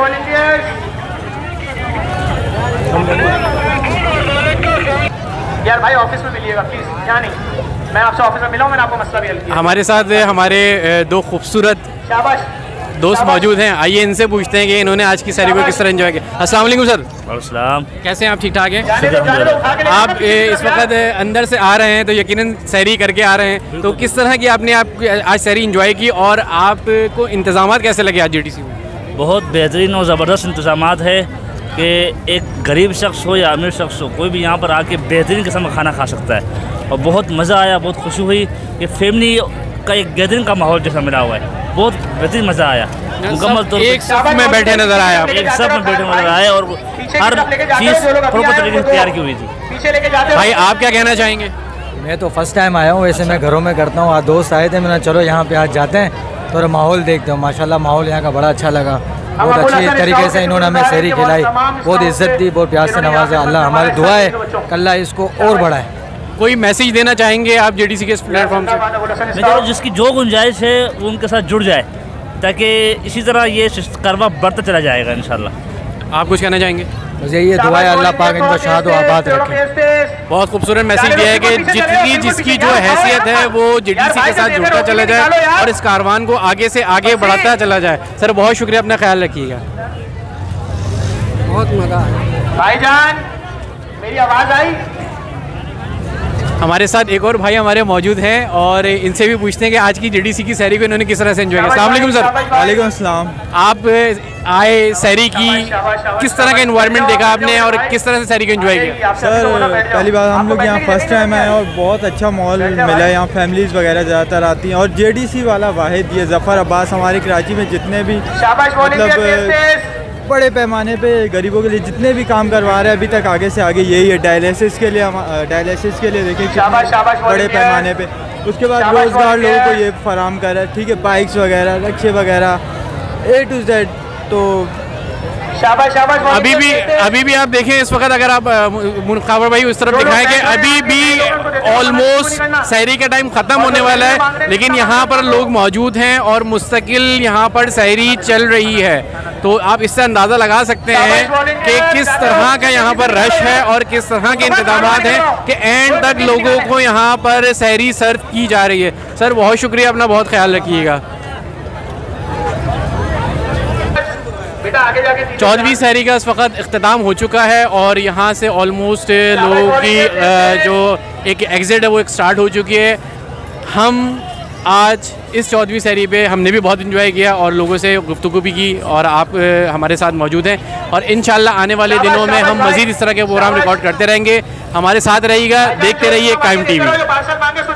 यार भाई ऑफिस में मिलिएगा प्लीज, यहाँ नहीं, मैं आपसे ऑफिस में मिला हूँ, मैंने आपको मसला भी हल किया। हमारे साथ हमारे दो खूबसूरत दोस्त मौजूद हैं, आइए इनसे पूछते हैं कि इन्होंने आज की सहरी को किस तरह एंजॉय किया। अस्सलाम वालेकुम सर। अस्सलाम। कैसे हैं आप? ठीक ठाक हैं? आप इस वक्त अंदर से आ रहे हैं तो यकीनन सहरी करके आ रहे हैं, तो किस तरह की आपने आप आज सहरी एंजॉय की और आपको इंतजाम कैसे लगे आज जेडीसी में? बहुत बेहतरीन और ज़बरदस्त इंतजाम है कि एक गरीब शख्स हो या अमीर शख्स हो कोई भी यहाँ पर आके बेहतरीन किस्म का खाना खा सकता है और बहुत मज़ा आया, बहुत खुशी हुई कि फैमिली का एक गैदरिंग का माहौल जैसा मिला हुआ है, बहुत बेहतरीन मज़ा आया। मुकम्मल तौर एक सब में बैठे नजर आया, एक सब में बैठे नजर आए और हर चीज़ प्रॉपर तरीके से तैयार की हुई थी। भाई आप क्या कहना चाहेंगे? मैं तो फर्स्ट टाइम आया हूँ, वैसे मैं घरों में करता हूँ, आज दोस्त आए थे, मैंने चलो यहाँ पे आज जाते हैं थोड़ा माहौल देखते हो। माशाल्लाह माहौल यहाँ का बड़ा अच्छा लगा, बहुत अच्छी तरीके से इन्होंने हमें सहरी खिलाई, बहुत इज्जत दी, बहुत प्यार से नवाजा। अल्लाह हमारी दुआ है अल्लाह इसको और बढ़ाए। कोई मैसेज देना चाहेंगे आप जेडीसी के इस प्लेटफॉर्म से? मैं तो जिसकी जो गुंजाइश है वो उनके साथ जुड़ जाए ताकि इसी तरह ये करवा बढ़ता चला जाएगा इंशाल्लाह। आप कुछ कहना चाहेंगे? मुझे ये दुआ है अल्लाह पाक इनको शाद व आबाद रखे। बहुत खूबसूरत मैसेज दिया है कि जितनी जिसकी जो हैसियत है वो जेडीसी के साथ जुड़ता चला जाए और इस कारवान को आगे से आगे बढ़ाता चला जाए। सर बहुत शुक्रिया, अपना ख्याल रखिएगा। बहुत मज़ा आया भाईजान, मेरी आवाज़ आई? हमारे साथ एक और भाई हमारे मौजूद हैं और इनसे भी पूछते हैं कि आज की जेडीसी की सहरी को इन्होंने किस तरह से एंजॉय किया। अस्सलाम वालेकुम सर। वालेकुम अस्सलाम। आप आए सहरी की, किस तरह का एनवायरनमेंट देखा आपने और किस तरह से सहरी को एंजॉय किया? सर पहली बार हम लोग यहाँ फर्स्ट टाइम आए और बहुत अच्छा माहौल मिला। यहाँ फैमिलीज़ वगैरह ज़्यादातर आती हैं और जेडीसी वाला वाहिद ये ज़फ़र अब्बास हमारे कराची में जितने भी मतलब बड़े पैमाने पे गरीबों के लिए जितने भी काम करवा रहे हैं अभी तक आगे से आगे यही है। डायलिसिस के लिए डायलिसिस के लिए देखिए बड़े पैमाने पे, उसके बाद रोज़गार लोगों को ये फराम कर रहा है, ठीक है, बाइक्स वगैरह रिक्शे वगैरह ए टू जेड। तो अभी भी अभी भी आप देखें इस वक्त अगर आप मुनखावर भाई उस तरफ दिखाएं कि अभी भी ऑलमोस्ट सहरी का टाइम ख़त्म होने वाला है, लेकिन यहाँ पर लोग मौजूद हैं और मुस्तकिल यहाँ पर सहरी चल रही है। तो आप इससे अंदाज़ा लगा सकते हैं कि किस तरह का यहाँ पर रश है और किस तरह के इंतजाम हैं कि एंड तक लोगों को यहाँ पर सहरी सर्व की जा रही है। सर बहुत शुक्रिया, अपना बहुत ख्याल रखिएगा। चौदहवीं सहरी का इस वक्त इख्तिताम हो चुका है और यहाँ से ऑलमोस्ट लोगों की जो एक एग्ज़िट है वो एक स्टार्ट हो चुकी है। हम आज इस चौदहवीं सहरी पे हमने भी बहुत इन्जॉय किया और लोगों से गुफ्तगू भी की और आप हमारे साथ मौजूद हैं और इंशाल्लाह आने वाले दिनों में हम मज़ीद इस तरह के प्रोग्राम रिकॉर्ड करते रहेंगे। हमारे साथ रहिएगा, देखते रहिए कायम टीवी।